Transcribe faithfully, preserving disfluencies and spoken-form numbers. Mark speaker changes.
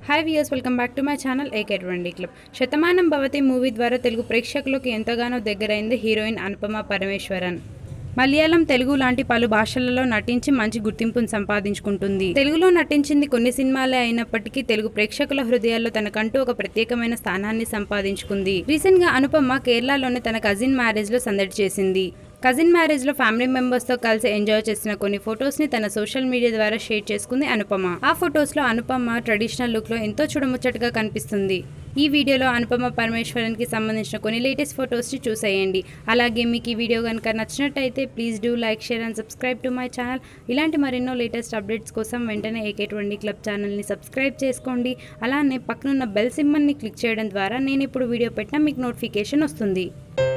Speaker 1: Hi viewers, welcome back to my channel AK twenty club. Shatamanam Bhavati movie ద్వారా తెలుగు ప్రేక్షకులకు ఎంతగానో దగ్గరైంది హీరోయిన్ అనుపమ పరమేశ్వరన్. మలయాళం, తెలుగు లాంటి పలు భాషలలో నటించి మంచి గుర్తింపును సంపాదించుకుంటుంది. తెలుగులో నటించింది కొన్ని సినిమాలే అయినప్పటికీ తెలుగు ప్రేక్షకుల హృదయాల్లో తనకంటూ ఒక ప్రత్యేకమైన స్థానాన్ని సంపాదించుకుంది. రీసెంట్ గా అనుపమ కేరళలోని తన కజిన్ మ్యారేజ్ లో సందడి చేసింది. కజిన్ మ్యారేజ్ లో ఫ్యామిలీ మెంబర్స్ తో కలిసి ఎంజాయ్ చేసిన కొన్ని ఫొటోస్ ని తన సోషల్ మీడియా ద్వారా షేర్ చేసుకుంది అనుపమ. ఆ ఫొటోస్ లో అనుపమ ట్రెడిషనల్ లుక్ లో ఎంతో చూడముచ్చటగా కనిపిస్తుంది. ఈ వీడియోలో అనుపమ పరమేశ్వరన్ కి సంబంధించిన కొన్ని లేటెస్ట్ ఫొటోస్ ని చూసేయండి. అలాగే మీకు ఈ వీడియో కనుక నచ్చినట్టయితే please do like, share and subscribe to my channel. ఇలాంటి మరెన్నో లేటెస్ట్ అప్డేట్స్ కోసం వెంటనే ఏకే ట్వంటీ క్లబ్ ఛానల్ ని సబ్స్క్రైబ్ చేసుకోండి. అలానే పక్కనున్న బెల్ సింబల్ ని క్లిక్ చేయడం ద్వారా నేను ఇప్పుడు వీడియో పెట్టినా మీకు నోటిఫికేషన్ వస్తుంది.